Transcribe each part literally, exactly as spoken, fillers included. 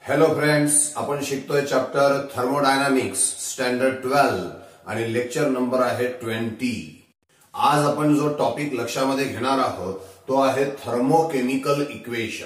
Hello friends, आपण शिकतोय chapter thermodynamics standard twelve आणि लेक्चर नंबर आहे ट्वेंटी। आज आपण जो टॉपिक लक्षामध्ये घेणार आहोत तो आहे थर्मोकेमिकल इक्वेशन।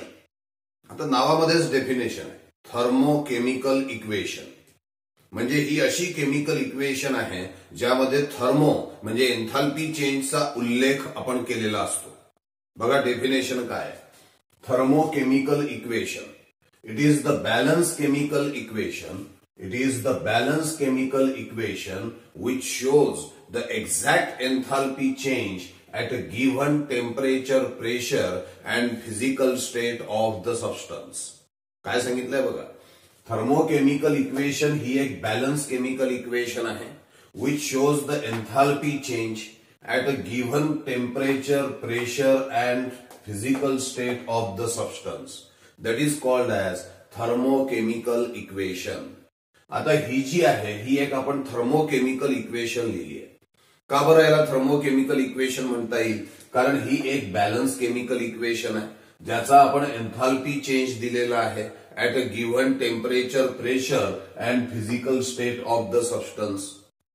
आता नावामध्येच डेफिनेशन आहे, थर्मोकेमिकल इक्वेशन म्हणजे ही अशी केमिकल इक्वेशन आहे ज्यामध्ये थर्मो म्हणजे एन्थाल्पी चेंजचा उल्लेख आपण केलेला असतो। बघा डेफिनेशन काय आहे, thermochemical equation It is the balanced chemical equation. It is the balanced chemical equation which shows the exact enthalpy change at a given temperature, pressure and physical state of the substance. काय सांगितलंय बघा, thermochemical equation ही एक balance chemical equation आहे which shows the enthalpy change at a given temperature, pressure and physical state of the substance. That is called as thermochemical equation. आता ही जी आहे ही एक आपण थर्मोकेमिकल इक्वेशन लिहिली आहे। का बरं याला थर्मोकेमिकल इक्वेशन म्हणता येईल? कारण ही एक बॅलन्स केमिकल इक्वेशन आहे ज्याचा आपण एन्थाल्पी चेंज दिलेला आहे at a given temperature, pressure and physical state of the substance.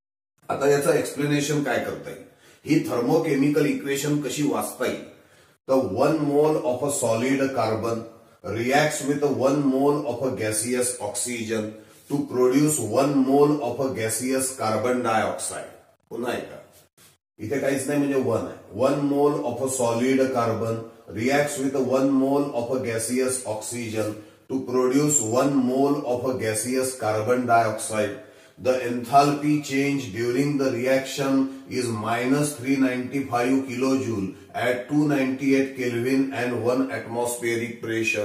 आता याचं एक्सप्लेनेशन काय करता येईल, ही थर्मोकेमिकल इक्वेशन कशी वाचता येईल? तर one mole of a solid carbon reacts with one mole of a gaseous oxygen to produce one mole of a gaseous carbon dioxide. पुन्हा एकदा इथे काहीच नाही म्हणजे वन आहे, one mole of a solid carbon reacts with one mole of a gaseous oxygen to produce one mole of a gaseous carbon dioxide. The enthalpy change during the reaction is minus three ninety-five kilojoule at two ninety-eight Kelvin and one atmospheric pressure.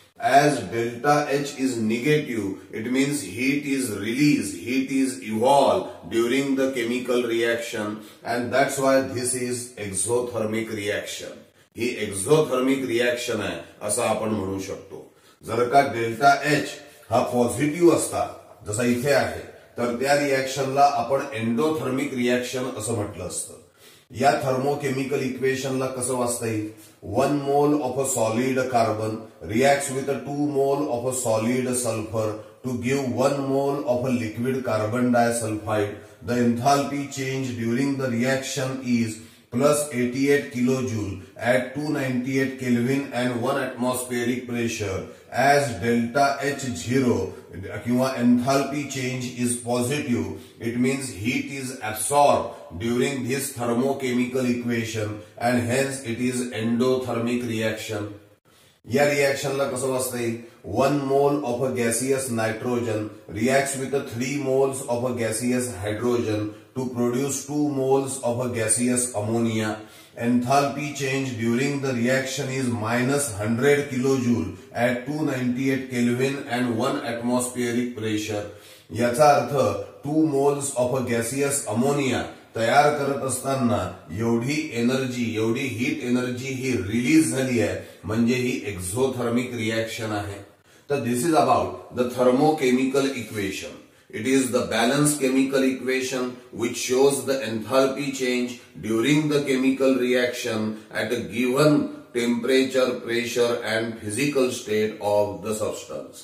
As delta H is negative, it means heat is released, heat is evolved during the chemical reaction, and that's why this is exothermic reaction. ही exothermic reaction आहे असं आपण म्हणू शकतो। जर का delta H हा positive असता जसा इथे आहे तर त्या रिएक्शनला आपण एंडोथर्मिक रिएक्शन असं म्हटलं असतं। या थर्मोकेमिकल इक्वेशनला कसं वाचता येईल, one mole of a solid carbon reacts with two mole of a solid sulphur to give one mole of a liquid carbon disulphide. The enthalpy change during the reaction is plus eighty-eight kilojoule at two ninety-eight Kelvin and one atmospheric pressure. As delta H zero किंवा enthalpy change is positive, it means heat is absorbed during this thermochemical equation and hence it is endothermic reaction. या रिएक्शनला कसं वाचता येईल, one mole of a gaseous nitrogen reacts with three moles of a gaseous hydrogen to produce two moles of a gaseous ammonia. Enthalpy change during the reaction is minus one hundred kilojoule at two ninety-eight Kelvin and one atmospheric pressure. याचा अर्थ two moles of a gaseous ammonia तयार करत असताना एवढी energy, एवढी heat energy ही release झाली आहे म्हणजे ही एक्झोथर्मिक रिएक्शन आहे। तर this is about the thermochemical equation. It is the balanced chemical equation which shows the enthalpy change during the chemical reaction at a given temperature, pressure and physical state of the substance.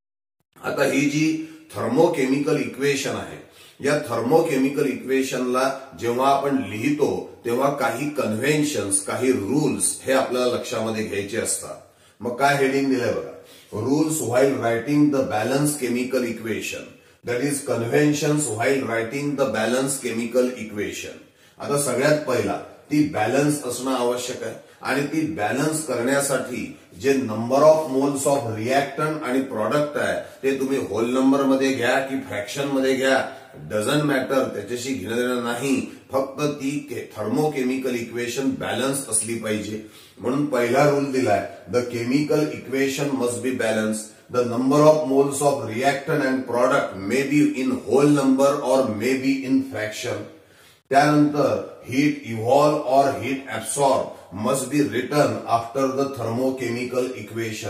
आता ही जी thermochemical equation आहे या thermochemical इक्वेशनला जेव्हा आपण लिहितो तेव्हा काही conventions, काही रूल्स हे आपल्याला लक्षामध्ये घ्यायचे असतात। मग काय हेडिंग दिलंय बघा, rules while writing the balance chemical equation. That is conventions while writing the balanced chemical equation. आता सगळ्यात पहिला ती बॅलन्स असणं आवश्यक आहे आणि ती बॅलन्स करण्यासाठी जे number of moles of reactant आणि प्रॉडक्ट आहे ते तुम्ही होल नंबर मध्ये घ्या की फ्रॅक्शन मध्ये घ्या, डझंट मॅटर, त्याच्याशी घेणं देणं नाही, फक्त ती थर्मोकेमिकल इक्वेशन बॅलन्स असली पाहिजे। म्हणून पहिला रूल दिलाय, the chemical equation must be balance. The number of moles of reactant and product may be in whole number or may be in fraction. त्यानंतर heat evolve or heat absorb must be written after the thermochemical equation.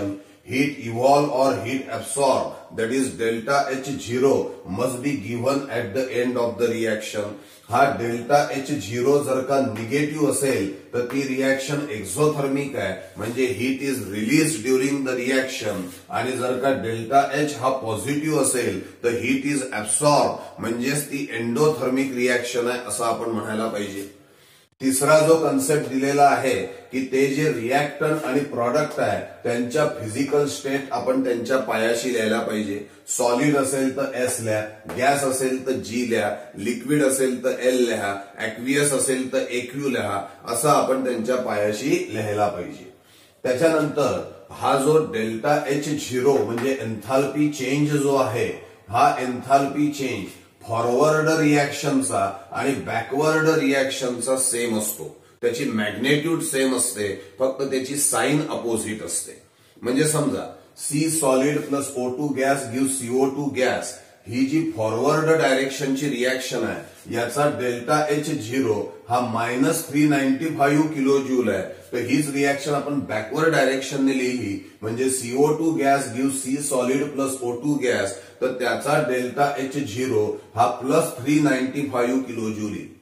heat evolve or heat absorb, that is delta H zero must be given at the end of the reaction. हा delta H zero जर का negative असेल तर ती reaction exothermic आहे, म्हणजे heat is release during the reaction. आणि जर का डेल्टा एच हा पॉझिटिव्ह असेल तर हीट इज ऍब्सॉर्ब, म्हणजेच ती एंडोथर्मिक रिएक्शन आहे असं आपण म्हणायला पाहिजे. तिसरा जो कन्सेप्ट दिलेला आहे की ते जे रिएक्टंट आणि प्रॉडक्ट आहे त्यांच्या फिजिकल स्टेट आपण त्यांच्या पायाशी लिहायला पाहिजे. सॉलिड असेल तर एस लिहा, गॅस असेल तर जी लिहा, लिक्विड असेल तर एल लिहा, ऍक्वियस असेल तर एक्यू लिहा, असं आपण त्यांच्या पायाशी लिहायला पाहिजे. त्याच्यानंतर हा जो डेल्टा एच झिरो म्हणजे एन्थाल्पी चेंज जो आहे, हा एन्थाल्पी चेंज फॉरवर्ड रिएक्शनचा आणि बॅकवर्ड रिएक्शनचा सेम असतो. त्याची मॅग्नेट्यूड सेम असते, फक्त त्याची साइन अपोजिट असते. म्हणजे समजा C solid plus O two gas give CO two gas, ही जी फॉरवर्ड डायरेक्शनची रिएक्शन आहे याचा डेल्टा एच झिरो हा minus three ninety five kilo joule आहे. तर हीच रिएक्शन आपण बॅकवर्ड डायरेक्शनने लिहिली म्हणजे CO two gas give C solid plus O two gas, तर त्याचा डेल्टा एच झिरो हा plus three ninety five kilo joule येईल.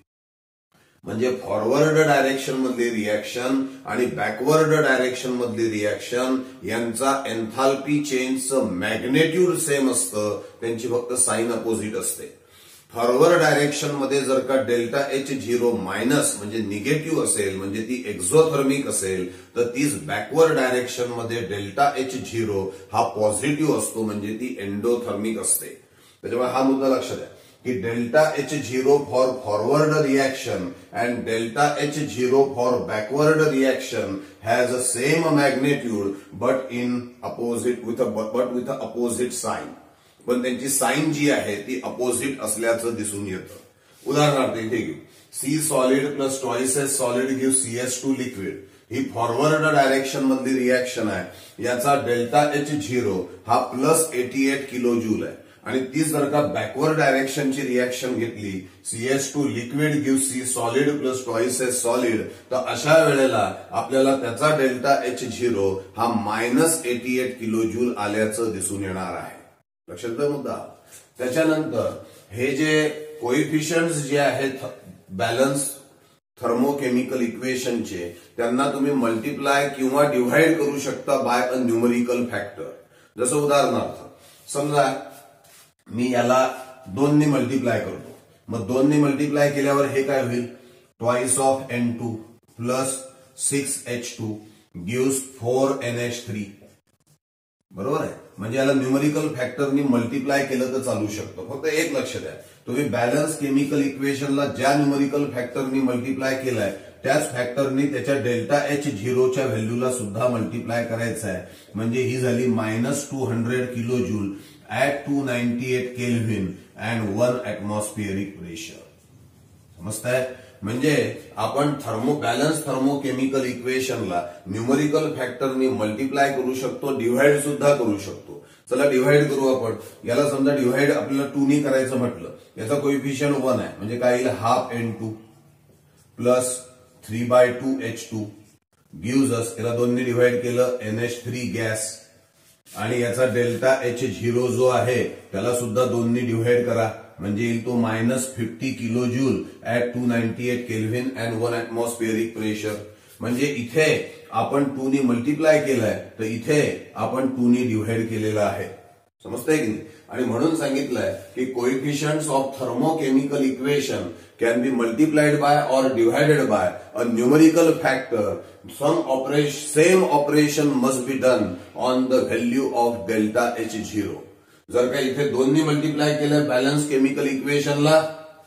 म्हणजे फॉरवर्ड डायरेक्शन मधली रिएक्शन आणि बॅकवर्ड डायरेक्शन मधली रिएक्शन यांचा एन्थाल्पी चेंजचं मॅग्नेट्यूड सेम असतं, त्यांची फक्त साइन अपोजिट असते. फॉरवर्ड डायरेक्शन मध्ये जर का डेल्टा एच झिरो मायनस म्हणजे निगेटिव्ह असेल, म्हणजे ती एक्झोथर्मिक असेल, तर तीच बॅकवर्ड डायरेक्शन मध्ये डेल्टा एच झिरो हा पॉझिटिव्ह असतो, म्हणजे ती एंडोथर्मिक असते. त्याच्यामुळे हा मुद्दा लक्षात द्या की delta H zero for forward reaction and delta H zero for backward reaction has a same magnitude but in opposite with but with a opposite sign. पण त्यांची साइन जी आहे ती अपोजिट असल्याचं दिसून येतं. उदाहरणार्थ इथे घेऊ, C solid plus twice S solid give C S two liquid, ही फॉरवर्ड डायरेक्शन मधली रिएक्शन आहे. याचा डेल्टा एच झिरो हा plus eighty eight kilo joule आहे. आणि ती जर का बॅकवर्ड डायरेक्शनची रिएक्शन घेतली, C S two liquid give C solid plus twice S solid, तर अशा वेळेला आपल्याला त्याचा डेल्टा एच झिरो हा minus eighty eight kilo joule आल्याचं दिसून येणार आहे. लक्षात घ्या मुद्दा. त्याच्यानंतर हे जे कोइफिशियंट्स जे आहेत बॅलन्स थर्मोकेमिकल इक्वेशनचे, त्यांना तुम्ही मल्टिप्लाय किंवा डिव्हाइड करू शकता बाय अ न्यूमरिकल फॅक्टर. जसं उदाहरणार्थ समजा मी याला दोनने मल्टिप्लाय करतो, मग दोनने मल्टिप्लाय केल्यावर हे काय होईल, twice of N two plus six H two gives four N H three. बरोबर आहे. म्हणजे याला न्यूमरिकल फॅक्टरनी मल्टिप्लाय केलं तर चालू शकतं. फक्त एक लक्ष द्या, तुम्ही बॅलन्स केमिकल इक्वेशनला ज्या न्यूमरिकल फॅक्टरनी मल्टिप्लाय केलाय त्याच फॅक्टरनी त्याच्या डेल्टा एच झिरोच्या व्हॅल्यूला सुद्धा मल्टिप्लाय करायचं आहे. म्हणजे ही झाली minus two hundred kilo joule at two ninety eight kelvin and one atmospheric pressure. समजताय. म्हणजे आपण थर्मो बॅलन्स थर्मोकेमिकल इक्वेशनला न्यूमरिकल फॅक्टरनी मल्टिप्लाय करू शकतो, डिव्हाइड सुद्धा करू शकतो. चला डिव्हाइड करू आपण. याला समजा डिव्हाइड आपल्याला टू नी करायचं म्हटलं, याचा कोइफिशियंट वन आहे, म्हणजे काय येईल, half N two plus three by two H two gives अस, याला दोनने डिव्हाइड केलं एन एच थ्री गॅस, आणि याचा डेल्टा एच झिरो जो आहे त्याला सुद्धा दोनने डिव्हाइड करा, म्हणजे येईल तो minus fifty kilo joule at two ninety eight kelvin and one atmospheric pressure. म्हणजे इथे आपण टू नी मल्टिप्लाय केलाय, तर इथे आपण टू नी डिव्हाइड केलेलं आहे. समजतंय की नाही. आणि म्हणून सांगितलंय की coefficients of thermochemical equation can be multiplied by or divided by a numerical factor. Some operation same operation must be done on the value of delta H zero. जर का इथे दोन्ही मल्टिप्लाय केलं बॅलन्स केमिकल इक्वेशनला,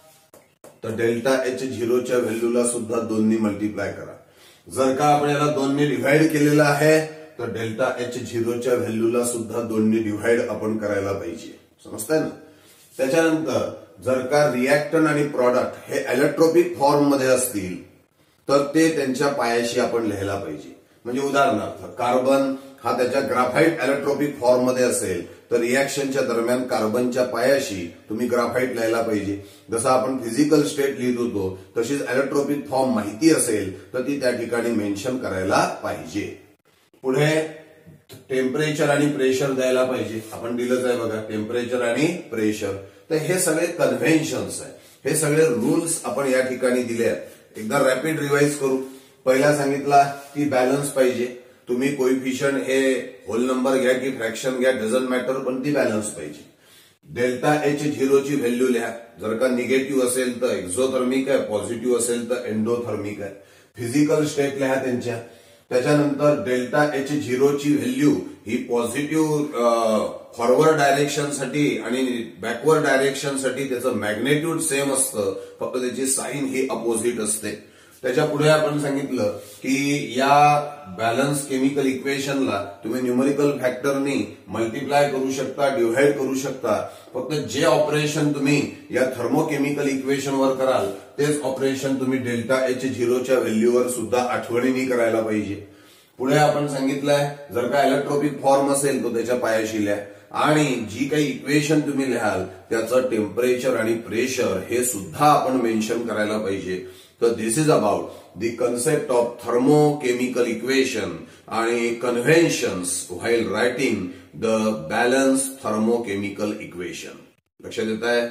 तर delta H झिरोच्या व्हॅल्यूला सुद्धा दोन्ही multiply करा. जर का आपण याला दोनने डिव्हाइड केलेलं आहे तर डेल्टा एच झिरोच्या व्हॅल्यूला सुद्धा दोनने डिव्हाइड आपण करायला पाहिजे. समजताय ना. त्याच्यानंतर जर का रिएक्टंट आणि प्रॉडक्ट हे इलेक्ट्रोपिक फॉर्म मध्ये असतील तर ते त्यांच्या पायाशी आपण लिहायला पाहिजे. म्हणजे उदाहरणार्थ कार्बन हा त्याच्या ग्राफाइट इलेक्ट्रोपिक फॉर्म मध्ये असेल तर रिएक्शनच्या दरम्यान कार्बनच्या पायाशी तुम्ही ग्राफाइट लिहायला पाहिजे. जसं आपण फिजिकल स्टेट लिहित होतो तशीच इलेक्ट्रोपिक फॉर्म माहिती असेल तर ती त्या ठिकाणी मेन्शन करायला पाहिजे. पुढे टेम्परेचर आणि प्रेशर द्यायला पाहिजे. आपण दिलंच आहे बघा, टेम्परेचर आणि प्रेशर. तर हे सगळे कन्व्हेन्शन्स आहे, हे सगळे रूल्स आपण या ठिकाणी दिले आहेत. एकदा रॅपिड रिवाइज करू. पहिला सांगितला की बॅलन्स पाहिजे. तुम्ही कोइफिशियंट हे होल नंबर घ्या की फ्रॅक्शन घ्या, डझंट मॅटर, पण ती बॅलन्स पाहिजे. डेल्टा एच झिरोची व्हॅल्यू लिहा. जर का निगेटिव्ह असेल तर एक्झोथर्मिक आहे, पॉझिटिव्ह असेल तर एंडोथर्मिक आहे. फिजिकल स्टेट लिहा त्यांच्या. त्याच्यानंतर डेल्टा एच झिरोची व्हॅल्यू ही पॉझिटिव्ह फॉरवर्ड डायरेक्शनसाठी आणि बॅकवर्ड डायरेक्शनसाठी त्याचं मॅग्नेट्यूड सेम असतं, फक्त त्याची साईन ही अपोजिट असते. त्याच्या पुढे आपण सांगितलं की या बॅलन्स केमिकल इक्वेशनला तुम्ही न्यूमरिकल फॅक्टरनी मल्टिप्लाय करू शकता, डिव्हाइड करू शकता. फक्त जे ऑपरेशन तुम्ही या थर्मोकेमिकल इक्वेशनवर कराल तेच ऑपरेशन तुम्ही डेल्टा एच झिरोच्या व्हॅल्यूवर सुद्धा आठवणीने करायला पाहिजे. पुढे आपण सांगितलंय जर का इलेक्ट्रोपिक फॉर्म असेल तो त्याच्या पायाशी लिहा आणि जी काही इक्वेशन तुम्ही लिहाल त्याचं टेम्परेचर आणि प्रेशर हे सुद्धा आपण मेन्शन करायला पाहिजे. तर this is about the concept of thermochemical equation आणि conventions while writing the balance thermochemical equation. लक्षात येत आहे.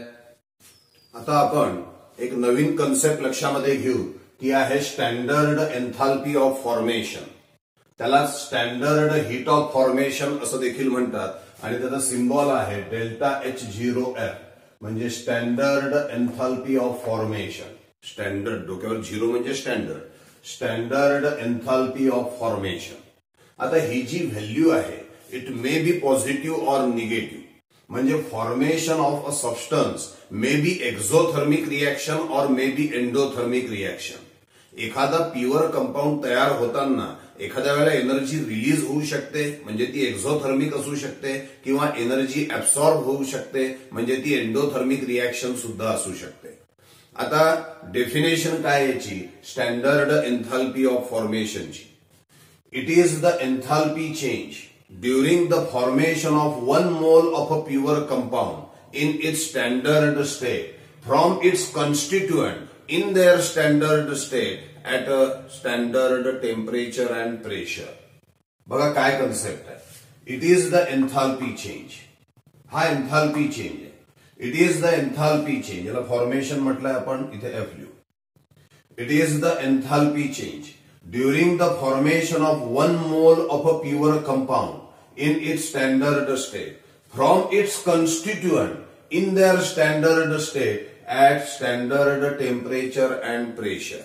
आता आपण एक नवीन कन्सेप्ट लक्षामध्ये घेऊ, ती आहे स्टँडर्ड एन्थाल्पी ऑफ फॉर्मेशन. त्याला स्टँडर्ड हीट ऑफ फॉर्मेशन असं देखील म्हणतात आणि त्याचा सिम्बॉल आहे डेल्टा एच झिरो एफ, म्हणजे standard enthalpy of formation. Standard डोक्यावर झिरो म्हणजे standard, standard enthalpy of formation. आता ही जी व्हॅल्यू आहे it may be positive or negative, म्हणजे formation of a substance may be exothermic reaction or may be endothermic reaction. एखादा pure compound तयार होताना एखाद्या वेळेला एनर्जी रिलीज होऊ शकते, म्हणजे ती एक्झोथर्मिक असू शकते, किंवा एनर्जी ऍब्सॉर्ब होऊ शकते, म्हणजे ती एंडोथर्मिक रिएक्शन सुद्धा असू शकते. आता डेफिनेशन काय याची स्टँडर्ड एन्थाल्पी ऑफ फॉर्मेशनची? It is the enthalpy change during the formation of one mole of a pure compound in its standard state from its constituent in their standard state at a standard temperature and pressure. बघा काय concept आहे. It is the enthalpy change. हा enthalpy change आहे. It is the enthalpy change, याला formation म्हटलंय आपण, इथे F लिहू. It is the enthalpy change during the formation of one mole of a pure compound in its standard state from its constituent in their standard state at standard temperature and pressure.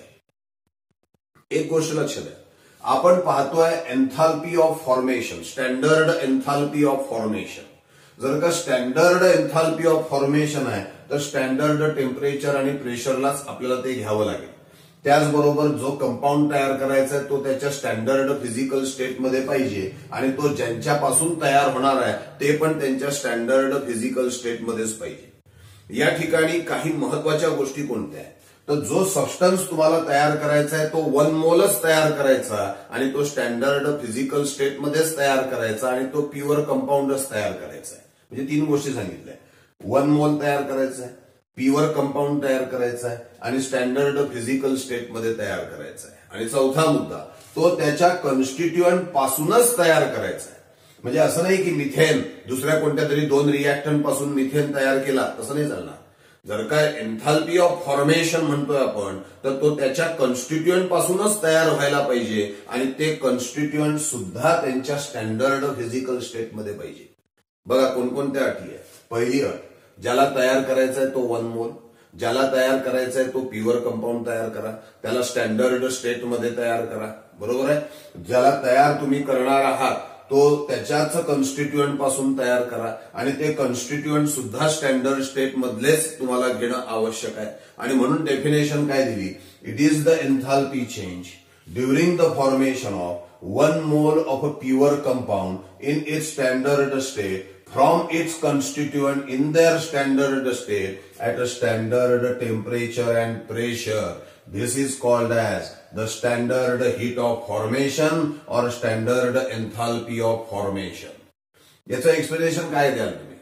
एक गोष्ट लक्षात आहे, आपण पाहतोय enthalpy of formation, standard enthalpy of formation. जर का standard enthalpy of formation आहे तर स्टँडर्ड टेम्परेचर आणि प्रेशरलाच आपल्याला ते घ्यावं लागेल. त्याचबरोबर जो कंपाऊंड तयार करायचा आहे तो त्याच्या स्टँडर्ड फिजिकल स्टेटमध्ये पाहिजे आणि तो ज्यांच्यापासून तयार होणार आहे ते पण त्यांच्या स्टँडर्ड फिजिकल स्टेटमध्येच पाहिजे. या ठिकाणी काही महत्वाच्या गोष्टी कोणत्या आहेत, तर जो सबस्टन्स तुम्हाला तयार करायचा आहे तो वन मोलच तयार करायचा आणि तो स्टँडर्ड फिजिकल स्टेटमध्येच तयार करायचा आणि तो प्युअर कंपाऊंडच तयार करायचा आहे. म्हणजे तीन गोष्टी सांगितल्या, वन मोल तयार करायचा आहे, प्युअर कंपाऊंड तयार करायचा आहे आणि स्टँडर्ड फिजिकल स्टेटमध्ये तयार करायचा आहे. आणि चौथा मुद्दा, तो त्याच्या कॉन्स्टिट्युएंट पासूनच तयार करायचा आहे. म्हणजे असं नाही की मिथेन दुसऱ्या कोणत्या तरी दोन रिएक्टंट पासून मिथेन तयार केला, तसं नाही चालणार. जर काय एन्थाल्पी ऑफ फॉर्मेशन म्हणतोय आपण तर तो त्याच्या कॉन्स्टिट्युएंट पासूनच तयार व्हायला पाहिजे आणि ते कॉन्स्टिट्युएंट सुद्धा त्यांच्या स्टँडर्ड फिजिकल स्टेटमध्ये पाहिजे. बघा कोणकोणत्या अटी आहेत. पहिली अट, ज्याला तयार करायचा आहे तो वन मोल, ज्याला तयार करायचा आहे तो प्युअर कंपाऊंड तयार करा, त्याला स्टँडर्ड स्टेटमध्ये तयार करा. बरोबर आहे. ज्याला तयार तुम्ही करणार आहात तो त्याच्याच कॉन्स्टिट्युएंट पासून तयार करा आणि ते कॉन्स्टिट्युएंट सुद्धा स्टँडर्ड स्टेट मधलेच तुम्हाला घेणं आवश्यक आहे. आणि म्हणून डेफिनेशन काय दिली, it is the enthalpy change during the formation of one mole of a pure compound in its standard state from its constituent in their standard state at a standard temperature and pressure. This is called as the standard heat of formation or standard enthalpy of formation. याचं explanation काय द्याल तुम्ही?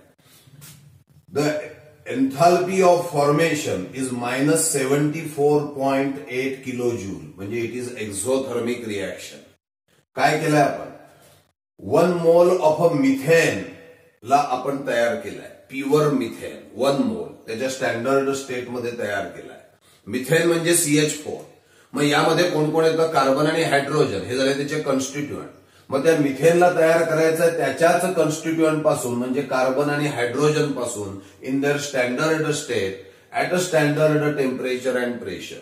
The enthalpy of formation is minus seventy-four point eight kilojoule, म्हणजे it is exothermic reaction. काय केलंय आपण? One mole of a methane ला आपण तयार केलाय, प्युअर मिथेन वन मोल त्याच्या स्टँडर्ड स्टेटमध्ये तयार केलाय. मिथेन म्हणजे सीएच फोर. मग यामध्ये कोण कोण येतं, कार्बन आणि हायड्रोजन हे झाले त्याचे कॉन्स्टिट्युएंट. मग त्या मिथेनला तयार करायचं त्याच्याच कॉन्स्टिट्युएंट पासून म्हणजे कार्बन आणि हायड्रोजन पासून in their standard state at a standard temperature and pressure.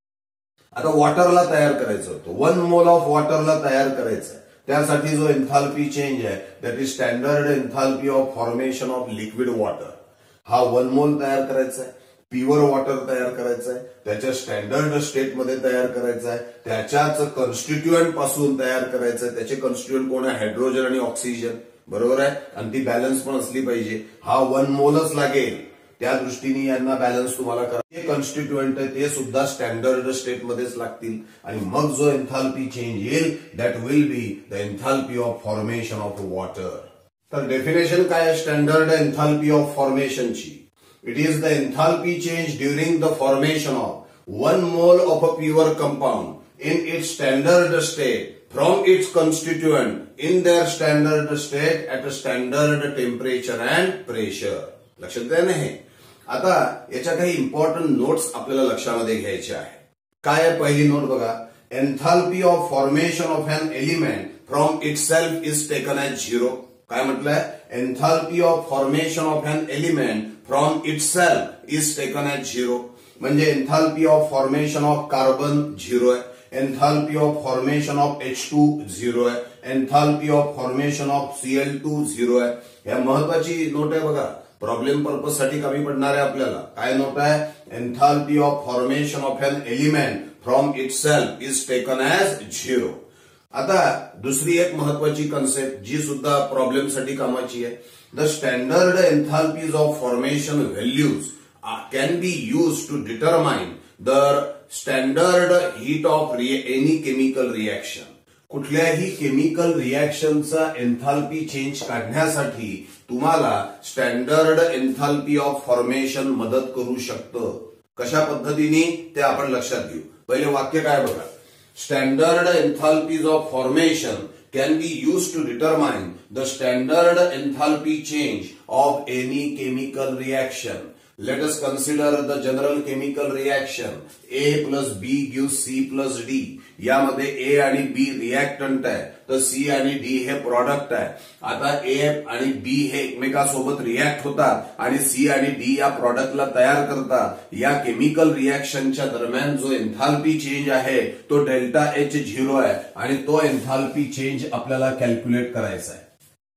आता वॉटरला तयार करायचं होतं, वन मोल ऑफ वॉटरला तयार करायचं. त्यासाठी जो एन्थाल्पी चेंज आहे that is standard enthalpy of formation of liquid water. हा वन मोल तयार करायचा आहे, प्युअर वॉटर तयार करायचं आहे, त्याच्या स्टँडर्ड स्टेटमध्ये तयार करायचं आहे, त्याच्याच कॉन्स्टिट्युएंट पासून तयार करायचं आहे. त्याचे कॉन्स्टिट्युएंट कोण आहे, हायड्रोजन आणि ऑक्सिजन, बरोबर आहे. आणि ती बॅलन्स पण असली पाहिजे. हा वन मोलच लागेल, त्या दृष्टीने यांना बॅलन्स तुम्हाला करा. हे कॉन्स्टिट्युएंट आहे ते सुद्धा स्टँडर्ड स्टेटमध्येच लागतील. आणि मग जो एन्थाल्पी चेंज येईल that will be the enthalpy of formation of water. तर डेफिनेशन काय आहे स्टँडर्ड एन्थाल्पी ऑफ फॉर्मेशनची? It is the enthalpy change during the formation of one mole of a pure compound in its standard state from its constituent in their standard state at a standard temperature and pressure. लक्षात द्या नाही. आता याच्या काही important notes आपल्याला लक्षामध्ये घ्यायच्या आहे. काय आहे पहिली नोट बघा, enthalpy of formation of an element from itself is taken as zero. काय म्हटलंय, enthalpy of formation of an element from itself is taken as zero. म्हणजे enthalpy of formation of carbon zero आहे, enthalpy of formation of H two zero आहे, enthalpy of formation of Cl two zero आहे. या महत्वाची note आहे बघा, problem purpose साठी कमी पडणार आहे आपल्याला. काय नोट आहे, enthalpy of formation of an element from itself is taken as zero. आता दुसरी एक महत्वाची कन्सेप्ट जी सुद्धा प्रॉब्लेम साठी कामाची आहे, the standard enthalpies of formation values can be use to determine the standard heat of any chemical reaction. कुठल्याही chemical रिएक्शनचा एन्थाल्पी चेंज काढण्यासाठी तुम्हाला स्टँडर्ड एन्थाल्पी ऑफ फॉर्मेशन मदत करू शकतं. कशा पद्धतीने ते आपण लक्षात घेऊ. पहिले वाक्य काय बघा, standard enthalpies of formation can be used to determine the standard enthalpy change of any chemical reaction. Let us consider the general chemical reaction. A plus B gives C plus D. यामध्ये A आणि B reactant आहे तर C आणि D हे product आहे. आता A आणि B हे एकमेकांसोबत रिएक्ट होतात आणि C आणि D या प्रॉडक्टला तयार करतात. या केमिकल रिएक्शनच्या दरम्यान जो एन्थाल्पी चेंज आहे तो डेल्टा एच झिरो आहे आणि तो एन्थाल्पी चेंज आपल्याला कॅल्क्युलेट करायचा आहे.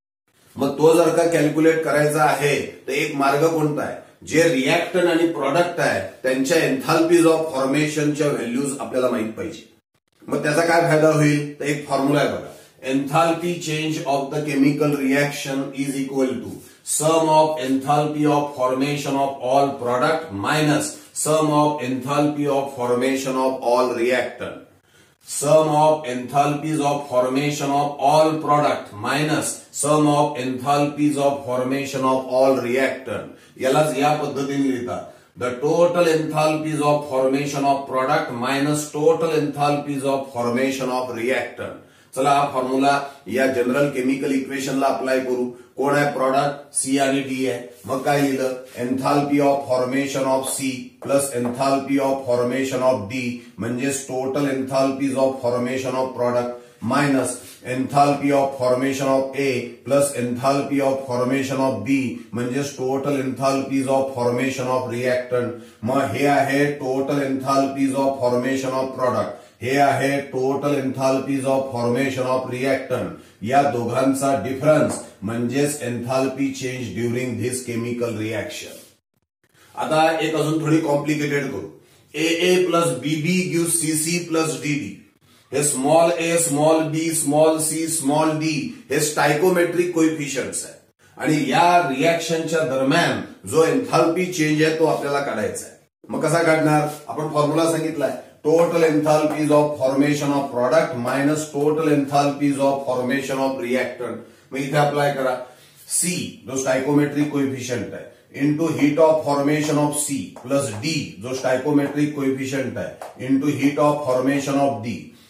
मग तो जर का कॅल्क्युलेट करायचा आहे तर एक मार्ग कोणता आहे, जे रिएक्टंट आणि प्रॉडक्ट आहे त्यांच्या एन्थाल्पीज ऑफ फॉर्मेशनच्या व्हॅल्यूज आपल्याला माहित पाहिजे. मग त्याचा काय फायदा होईल, तर एक फॉर्म्युला आहे बघा, enthalpy change of the chemical reaction is equal to sum of enthalpy of formation of all product minus sum of enthalpy of formation of all reactant. Sum of enthalpies of formation of all product minus sum of enthalpies of formation of all reactant. यालाच या पद्धतीने लिहितात, the total enthalpies of formation of product minus total enthalpies of formation of reactant. चला हा formula या general chemical इक्वेशनला apply करू. कोण आहे प्रॉडक्ट, सी आणि डी आहे. मग काय लिहिलं, enthalpy of formation of C plus enthalpy of formation of D म्हणजेच total enthalpies of formation of product minus enthalpy of formation of A plus enthalpy of formation of B म्हणजेच total enthalpies of formation of reactant. मग हे आहे total enthalpies of formation of product, हे आहे total enthalpies of formation of reactant. या दोघांचा difference म्हणजेच enthalpy change during this chemical reaction. आता एक अजून थोडी कॉम्प्लिकेटेड करू. A A plus b B give c C plus d D. हे small a small b small c small d हे स्टायकोमेट्रिक कोइफिशियंट्स आहे आणि या रिएक्शनच्या दरम्यान जो एन्थाल्पी चेंज आहे तो आपल्याला काढायचा आहे. मग कसा काढणार, आपण फॉर्म्युला सांगितलाय, total enthalpies of formation of product minus total enthalpies of formation of reactant. मग इथे अप्लाय करा, C जो स्टायकोमेट्रिक कोइफिशियंट आहे into heat of formation of C plus D जो स्टायकोमेट्रिक कोइफिशियंट आहे into heat of formation of D.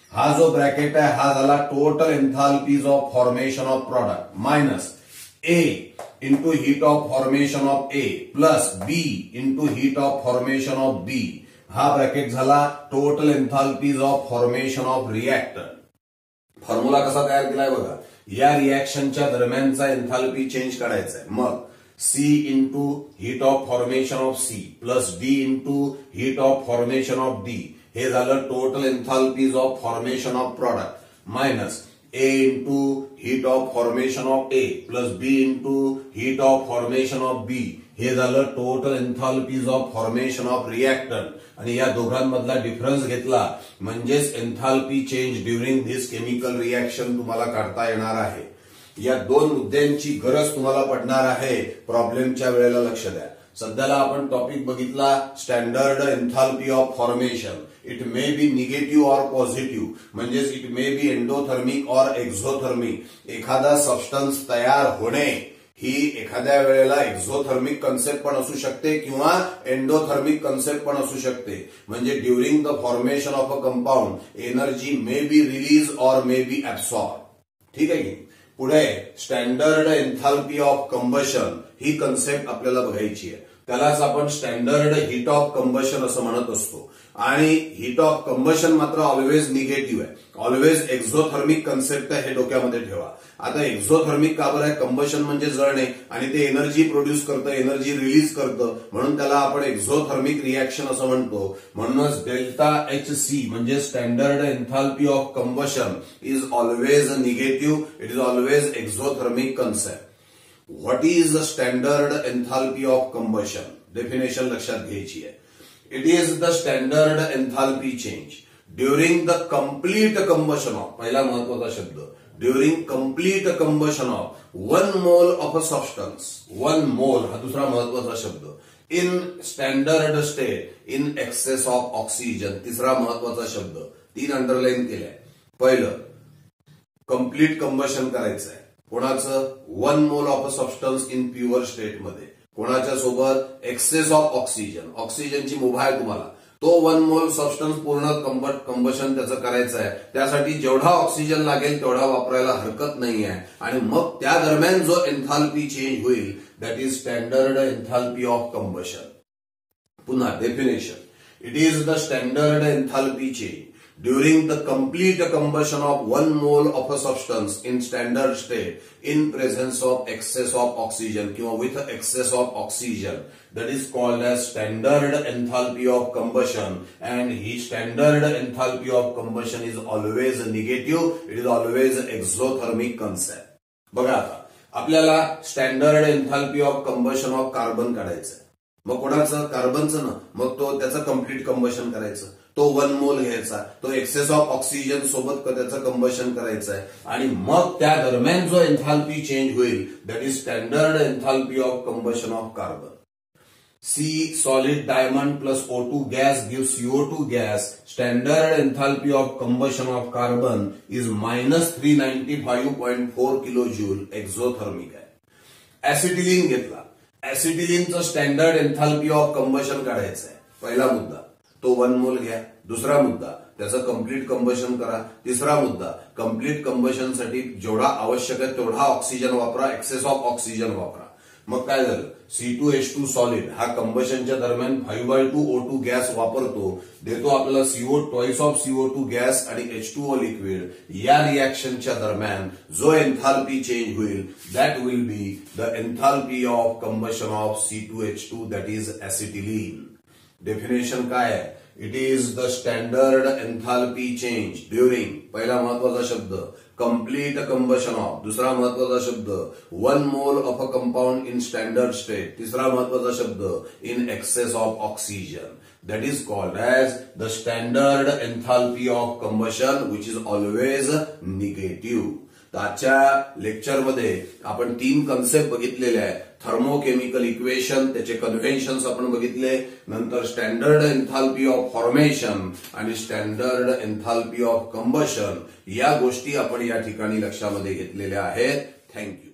हा जो bracket आहे हा झाला total enthalpies of formation of product minus A into heat of formation of A plus B into heat of formation of B. हा bracket झाला total enthalpies of formation of reactor. Formula कसा तयार केलाय बघा. या रिएक्शनच्या दरम्यानचा एन्थाल्पी चेंज काढायचा आहे. मग C into heat of formation of C plus D into heat of formation of D हे झालं total enthalpies of formation of product minus A into heat of formation of A plus B into heat of formation of B हे झालं total enthalpies of formation of reactor. आणि या दोघांमधला difference घेतला म्हणजेच enthalpy change during this chemical reaction तुम्हाला काढता येणार आहे. या दोन मुद्द्यांची गरज तुम्हाला पडणार आहे प्रॉब्लेमच्या वेळेला. लक्ष द्या. सध्याला आपण टॉपिक बघितला standard enthalpy of formation. It may be negative or positive म्हणजेच it may be endothermic or exothermic. एखादा सबस्टन्स तयार होणे ही एखाद्या वेळेला एक्झोथर्मिक कन्सेप्ट पण असू शकते किंवा एंडोथर्मिक कन्सेप्ट पण असू शकते. म्हणजे during the formation of a compound energy may be release or may be absorb. ठीक आहे की. पुढे स्टँडर्ड एन्थाल्पी ऑफ कंबशन ही कन्सेप्ट आपल्याला बघायची आहे. त्यालाच आपण स्टँडर्ड हीट ऑफ कंबशन असं म्हणत असतो. आणि हीट ऑफ कंबशन मात्र ऑलवेज निगेटिव्ह आहे. ऑलवेज एक्झोथर्मिक कन्सेप्ट आहे हे डोक्यामध्ये ठेवा. आता एक्झोथर्मिक का बरं आहे. कंबशन म्हणजे जळणे आणि ते एनर्जी प्रोड्यूस करतं एनर्जी रिलीज करतं म्हणून त्याला आपण एक्झोथर्मिक रिएक्शन असं म्हणतो. म्हणूनच डेल्टा एच सी म्हणजे standard enthalpy of combustion is always negative. It is always exothermic concept. What is the standard enthalpy of combustion. Definition लक्षात घ्यायची आहे. It is the standard enthalpy change during the complete combustion of. पहिला महत्वाचा शब्द during complete combustion of one mole of a substance. One मोल हा दुसरा महत्वाचा शब्द. In standard state in excess of oxygen तिसरा महत्वाचा शब्द. तीन अंडरलाईन केलाय. पहिलं कम्प्लीट कंबशन करायचं आहे. कोणाचं. One mole of a substance in pure स्टेटमध्ये. कोणाच्या सोबत. Excess of oxygen. ऑक्सिजनची मुभा आहे तुम्हाला. तो वन मोल सबस्टन्स पूर्ण कंबशन त्याचं करायचं आहे. त्यासाठी जेवढा ऑक्सिजन लागेल तेवढा वापरायला हरकत नाही आहे. आणि मग त्या दरम्यान जो एन्थाल्पी चेंज होईल that is standard enthalpy of combustion. पुन्हा definition. It is the standard enthalpy change during the complete combustion of one mole of a substance in standard state in presence of excess of oxygen किंवा with excess of oxygen that is called as standard enthalpy of combustion. And his standard enthalpy of combustion is always negative. It is always exothermic concept. बघा आता आपल्याला standard enthalpy of combustion of carbon काढायचं. मग कोणाचं. कार्बनचं ना. मग तो त्याचं कम्प्लीट कंबशन करायचं. तो वन मोल घ्यायचा. तो एक्सेस ऑफ ऑक्सिजन सोबत त्याचं कंबशन करायचं आहे. आणि मग त्या दरम्यान जो एन्थाल्पी चेंज होईल that is standard enthalpy of combustion of carbon. C solid diamond plus O two gas give CO two gas. Standard enthalpy of combustion of carbon is minus three ninety five point four kilo joule. Exothermic आहे. Acetylene घेतला. ऍसिटिलीनचं standard enthalpy of combustion काढायचं आहे. पहिला मुद्दा तो one mole घ्या. दुसरा मुद्दा त्याचं कम्प्लीट कंबशन करा. तिसरा मुद्दा कम्प्लीट कंबशनसाठी जेवढा आवश्यक आहे तेवढा ऑक्सिजन वापरा. एक्सेस ऑफ ऑक्सिजन वापरा. मग काय झालं. C two H two solid हा कंबशनच्या दरम्यान five by two O two gas वापरतो. देतो आपल्याला CO twice of CO two gas आणि एच टू ओ लिक्विड. या रिएक्शनच्या दरम्यान जो एन्थाल्पी चेंज होईल that will be the enthalpy of combustion of C two H two that is acetylene. Definition काय आहे. It is the standard enthalpy change during. पहिला महत्वाचा शब्द कम्प्लीट कंबशन ऑफ. दुसरा महत्वाचा शब्द one mole of a compound in standard state. तिसरा महत्वाचा शब्द in excess of oxygen. That is called as the standard enthalpy of combustion which is always negative. आजच्या लेक्चरमध्ये आपण तीन कन्सेप्ट बघितलेले आहेत. थर्मोकेमिकल इक्वेशन त्याचे कन्व्हेन्शन्स आपण बघितले. नंतर स्टँडर्ड एन्थाल्पी ऑफ फॉर्मेशन आणि स्टँडर्ड एन्थाल्पी ऑफ कंबशन या गोष्टी आपण या ठिकाणी लक्षामध्ये घेतलेल्या आहेत. थँक्यू.